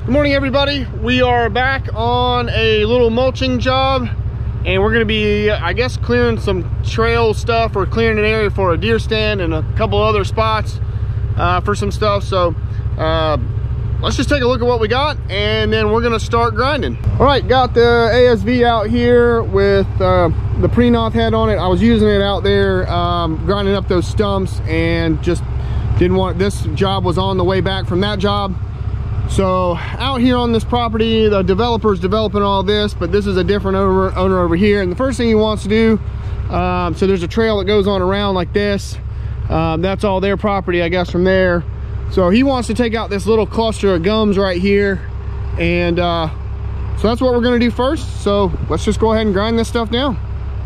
Good morning, everybody. We are back on a little mulching job, and we're going to be, I guess, clearing some trail stuff or clearing an area for a deer stand and a couple other spots for some stuff. So let's just take a look at what we got, and then we're going to start grinding. All right, got the ASV out here with the Prenoth head on it. I was using it out there grinding up those stumps, and just didn't want, this job was on the way back from that job. So out here on this property, the developer's developing all this, but this is a different owner over here. And the first thing he wants to do, so there's a trail that goes on around like this. That's all their property, I guess, from there. So he wants to take out this little cluster of gums right here. And so that's what we're gonna do first. So let's just go ahead and grind this stuff down.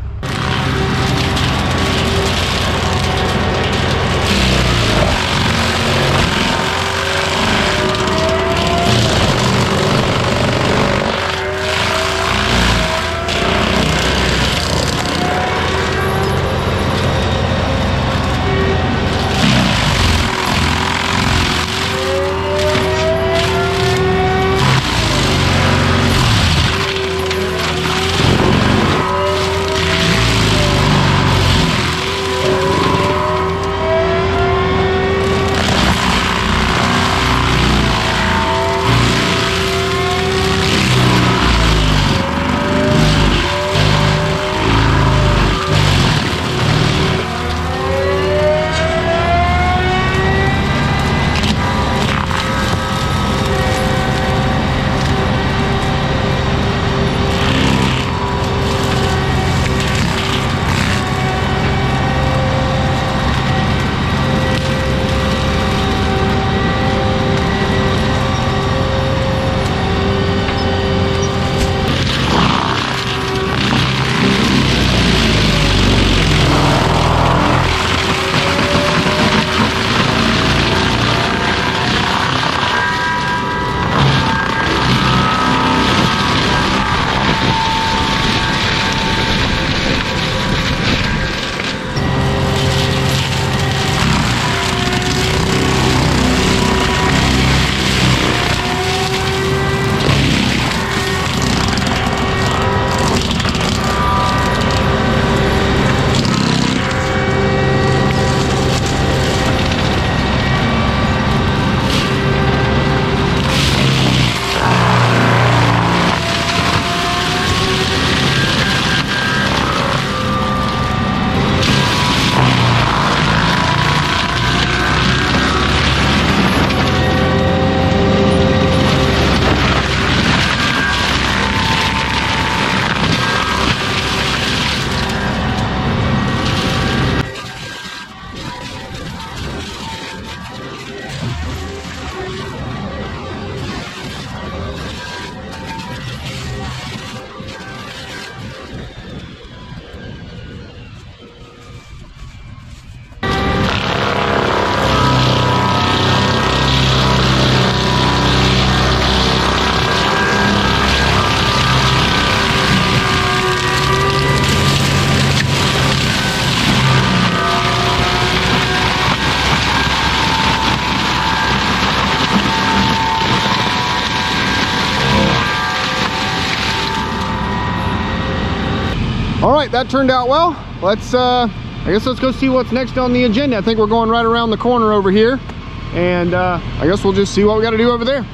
All right, that turned out well. Let's, I guess let's go see what's next on the agenda. I think we're going right around the corner over here. And I guess we'll just see what we got to do over there.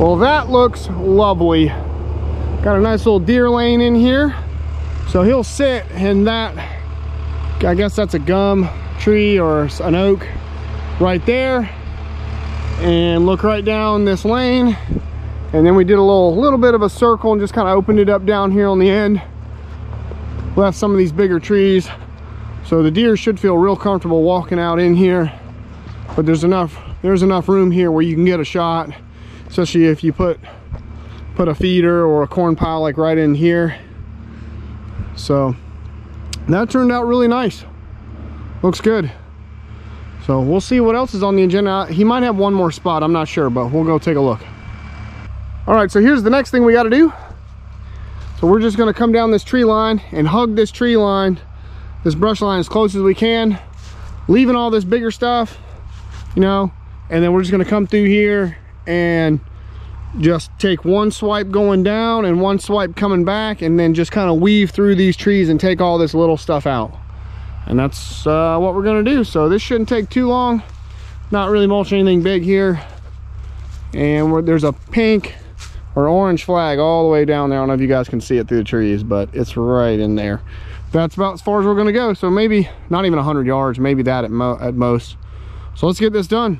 Well, that looks lovely. Got a nice little deer lane in here. So he'll sit in that, I guess that's a gum tree or an oak right there, and look right down this lane. And then we did a little bit of a circle and just kind of opened it up down here on the end. Left some of these bigger trees. So the deer should feel real comfortable walking out in here. But there's enough room here where you can get a shot, especially if you put a feeder or a corn pile like right in here. So that turned out really nice. Looks good. So we'll see what else is on the agenda. He might have one more spot, I'm not sure, but we'll go take a look. All right, so here's the next thing we got to do. So we're just going to come down this tree line and hug this tree line, this brush line, as close as we can, leaving all this bigger stuff, you know, and then we're just going to come through here and just take one swipe going down and one swipe coming back, and then just kind of weave through these trees and take all this little stuff out. And that's what we're going to do. So this shouldn't take too long. Not really mulching anything big here. And there's a pink or orange flag all the way down there. I don't know if you guys can see it through the trees, but it's right in there. That's about as far as we're going to go. So maybe not even 100 yards, maybe that at most. So let's get this done.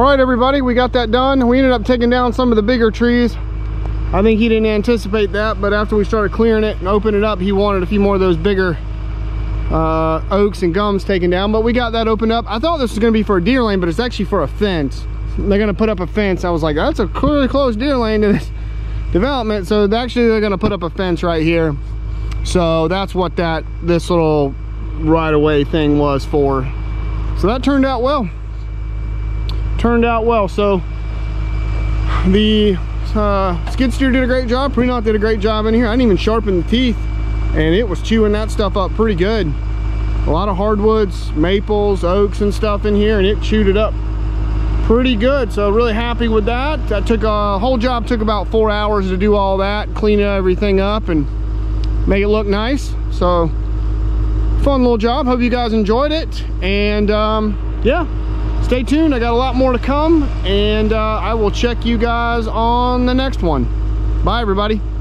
right, everybody, we got that done. We ended up taking down some of the bigger trees. I think he didn't anticipate that, but after we started clearing it and opening it up, he wanted a few more of those bigger oaks and gums taken down, but we got that opened up. I thought this was going to be for a deer lane, but it's actually for a fence. They're going to put up a fence. I was like, that's a clearly close deer lane to this development. So actually they're going to put up a fence right here. So that's what this little right-of-way thing was for. So that turned out well. So the skid steer did a great job. Pre-knot did a great job in here. I didn't even sharpen the teeth, and it was chewing that stuff up pretty good. A lot of hardwoods, maples, oaks and stuff in here, and it chewed it up pretty good. So really happy with that. That took a whole job, took about 4 hours to do all that, clean everything up and make it look nice. So fun little job. Hope you guys enjoyed it, and yeah, stay tuned. I got a lot more to come, and I will check you guys on the next one. Bye, everybody.